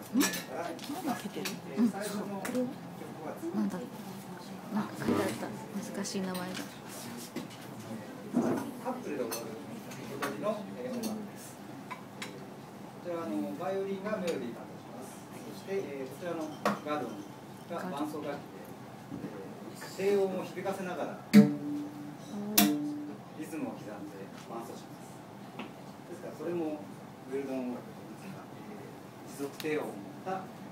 開けてる。最初の曲はなんだろう。なんか書いてあった難しい名前が。 カップルで踊る踊りの音楽です。こちらバイオリンがメロディー担当します。そして、こちらのガードンが伴奏楽器で、低音を響かせながらリズムを刻んで伴奏します。ですからそれもウェルダン音楽といいますか、持続低音を持った